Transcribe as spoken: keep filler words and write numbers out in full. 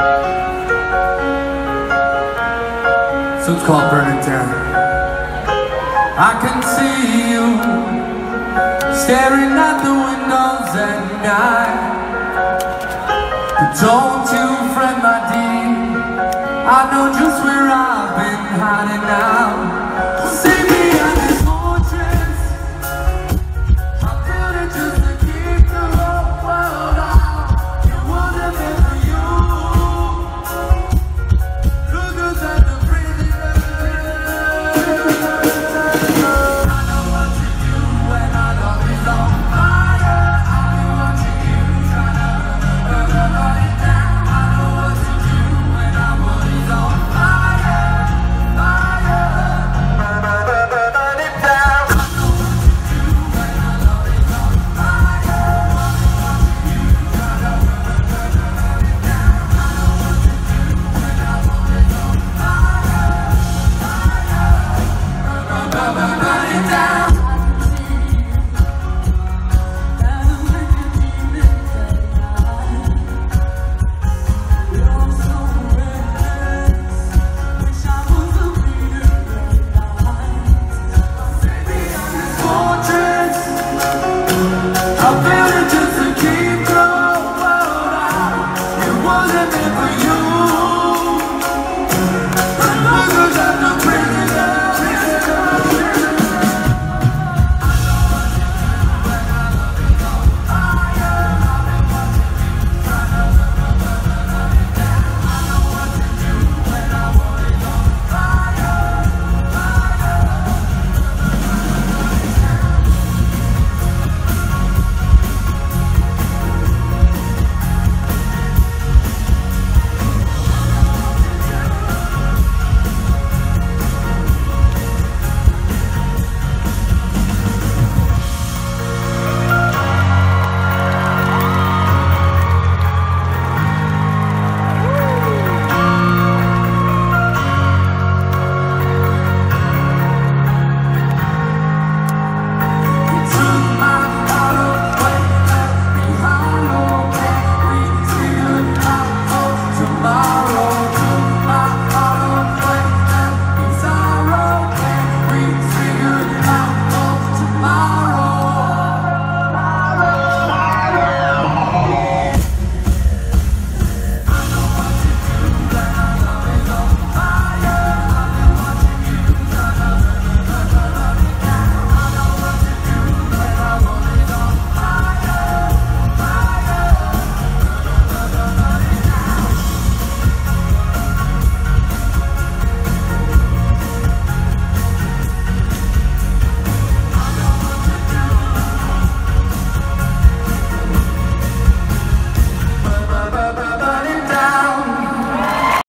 So it's called Burn It Down. I can see you staring at the windows at night. But don't you fret, my dear, I know just where I've been hiding out. See me on this fortress, I built it just to keep the whole world out. It wasn't meant for you. Look who's at the prison. I know what to do when our love is on fire. I'll be watching you trying to burn it down. I know what to do when our body's on fire, fire. Burn it down. I know what to do when our love is on fire. I'll be watching you trying to burn it down. I know what to do when our body's on fire, fire. Burn it down. Fortress, I built it just to keep the world out. It wasn't meant for you.